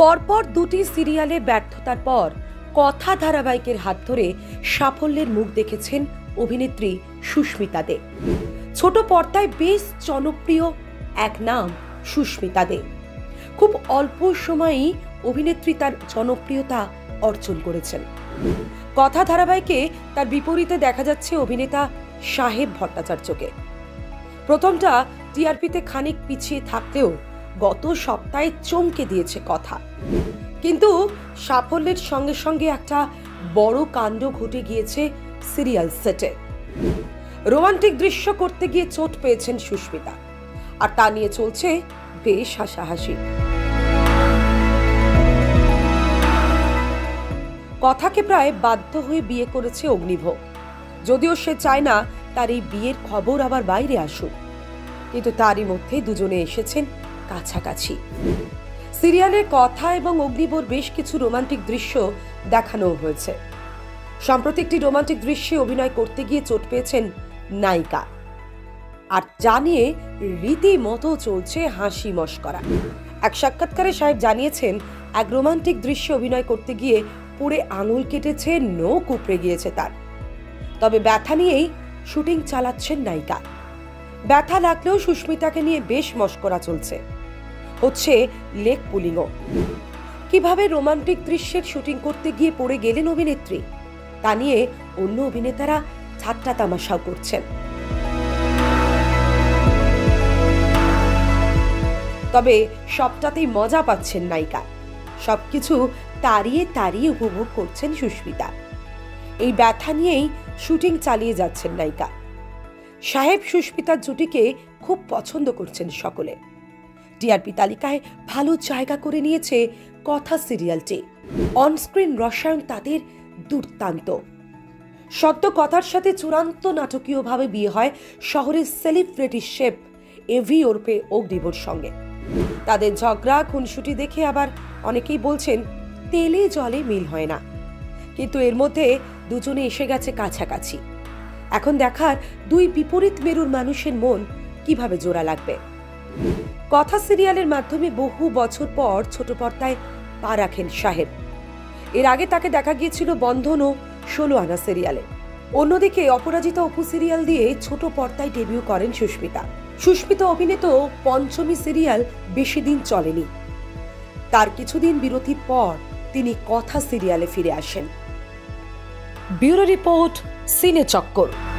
পরপর দুটি সিরিয়ালে ব্যর্থতার পর কথা ধারাবাহিকের হাত ধরে সাফল্যের মুখ দেখেছেন অভিনেত্রী সুস্মিতা দে। ছোট পর্দায় বেশ জনপ্রিয় এক নাম সুস্মিতা দে। খুব অল্প সময়েই অভিনেত্রী তার জনপ্রিয়তা অর্জন করেছেন। কথা ধারাবাহিকে তার বিপরীতে দেখা যাচ্ছে অভিনেতা সাহেব ভট্টাচার্যকে। প্রথমটা টিআরপিতে খানিক পিছিয়ে থাকলেও গত সপ্তাহে চমকে দিয়েছে কথা। কিন্তু সাফল্যের সঙ্গে সঙ্গে একটা বড় কাণ্ড ঘটে গিয়েছে সিরিয়াল সেটে। রোমান্টিক দৃশ্য করতে গিয়ে চোট পেয়েছেন সুস্মিতা, আর তা নিয়ে চলছে বেশ হাসাহাসি। কথাকে প্রায় বাধ্য হয়ে বিয়ে করেছে অগ্নিভোগ, যদিও সে চায় না তার এই বিয়ের খবর আবার বাইরে আসুক। কিন্তু তারই মধ্যে দুজনে এসেছেন কাছাকাছি। সিরিয়ালের কথা এবং অগ্নিভোর বেশ কিছু রোমান্টিক দৃশ্য দেখানো হয়েছে। সম্প্রতি একটি রোমান্টিক দৃশ্যে অভিনয় করতে গিয়ে চোট পেয়েছেন নায়িকা, আর যা নিয়ে রীতিমতো চলছে হাসি মশকরা। এক সাক্ষাৎকারে সাহেব জানিয়েছেন, এক রোমান্টিক দৃশ্যে অভিনয় করতে গিয়ে পুড়ে আঙুল কেটেছে, নখ উপড়ে গিয়েছে তার। তবে ব্যথা নিয়েই শুটিং চালাচ্ছেন নায়িকা। ব্যথা লাগলেও সুস্মিতাকে নিয়ে বেশ মশকরা চলছে, হচ্ছে লেগ পুলিংও। কিভাবে রোমান্টিক দৃশ্যের শুটিং করতে গিয়ে পড়ে গেলেন অভিনেত্রী, তা নিয়ে অন্য অভিনেতারা ঠাট্টা তামাশাও করছেন। তবে সবটাতেই মজা পাচ্ছেন নায়িকা। সবকিছু তাড়িয়ে তাড়িয়ে উপভোগ করছেন সুস্মিতা। এই ব্যথা নিয়েই শুটিং চালিয়ে যাচ্ছেন নায়িকা। সাহেব সুস্মিতার জুটিকে খুব পছন্দ করছেন সকলে। টিআরপি তালিকায় ভালো জায়গা করে নিয়েছে কথা সিরিয়ালটি। অনস্ক্রিন রসায়ন তাদের দুর্দান্ত। সদ্য কথার সাথে চূড়ান্ত নাটকীয়ভাবে বিয়ে হয় শহরের সেলিব্রিটি শেফ এভি ওরফে অগ্নিভোর সঙ্গে। তাদের ঝগড়া খুনসুটি দেখে আবার অনেকেই বলছেন তেলে জলে মিল হয় না, কিন্তু এর মধ্যে দুজনে এসে গেছে কাছাকাছি। এখন দেখার দুই বিপরীত মেরুর মানুষের মন কিভাবে জোড়া লাগবে। কথা সিরিয়ালের মাধ্যমে বহু বছর পর ছোট পর্দায় পা রাখেন সাহেব। এর আগে তাকে দেখা গিয়েছিল বন্ধন ও 16 আনা সিরিয়ালে। অন্যদিকে অপরাজিতা অপু সিরিয়াল দিয়ে ছোট পর্দায় ডেবিউ করেন সুস্মিতা। সুস্মিতা অভিনীত পঞ্চমী সিরিয়াল বেশি দিন চলেনি। তার কিছুদিন বিরতির পর তিনি কথা সিরিয়ালে ফিরে আসেন। ব্যুরো রিপোর্ট, সিনে চক্কর।